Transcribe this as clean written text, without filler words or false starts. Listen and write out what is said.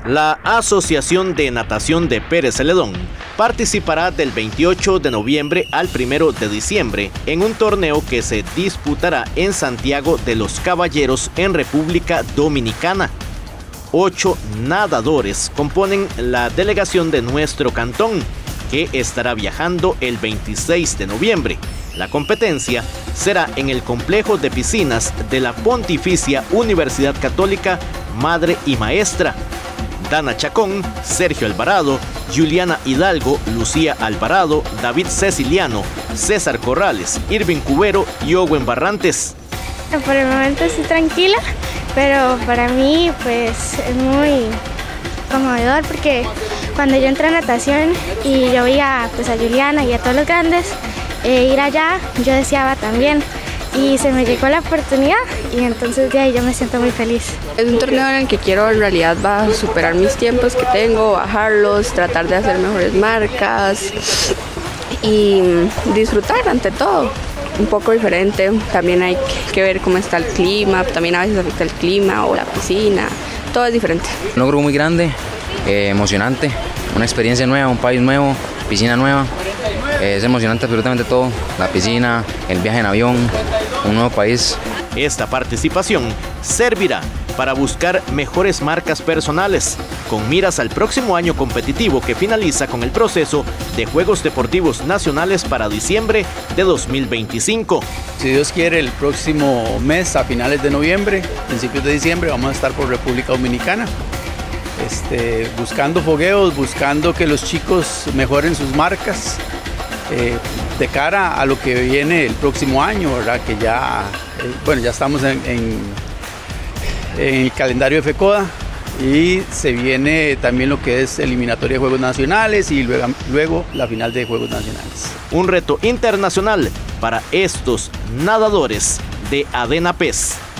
La Asociación de Natación de Pérez Celedón participará del 28 de noviembre al 1 de diciembre en un torneo que se disputará en Santiago de los Caballeros en República Dominicana. 8 nadadores componen la delegación de nuestro cantón, que estará viajando el 26 de noviembre. La competencia será en el complejo de piscinas de la Pontificia Universidad Católica Madre y Maestra. Dana Chacón, Sergio Alvarado, Juliana Hidalgo, Lucía Alvarado, David Ceciliano, César Corrales, Irving Cubero y Owen Barrantes. Por el momento estoy tranquila, pero para mí pues es muy conmovedor porque cuando yo entré a natación y yo veía pues a Juliana y a todos los grandes ir allá, yo deseaba también. Y se me llegó la oportunidad y entonces de ahí yo me siento muy feliz. Es un torneo en el que quiero en realidad superar mis tiempos que tengo, bajarlos, tratar de hacer mejores marcas y disfrutar ante todo. Un poco diferente, también hay que ver cómo está el clima, también a veces afecta el clima o la piscina, todo es diferente. Un logro muy grande, emocionante, una experiencia nueva, un país nuevo, piscina nueva. Es emocionante absolutamente todo, la piscina, el viaje en avión, un nuevo país. Esta participación servirá para buscar mejores marcas personales, con miras al próximo año competitivo que finaliza con el proceso de Juegos Deportivos Nacionales para diciembre de 2025. Si Dios quiere, el próximo mes, a finales de noviembre, principios de diciembre, vamos a estar por República Dominicana. Buscando fogueos, buscando que los chicos mejoren sus marcas de cara a lo que viene el próximo año, ¿verdad? Que ya, ya estamos en el calendario de FECODA y se viene también lo que es eliminatoria de Juegos Nacionales y luego la final de Juegos Nacionales. Un reto internacional para estos nadadores de ADENA PES.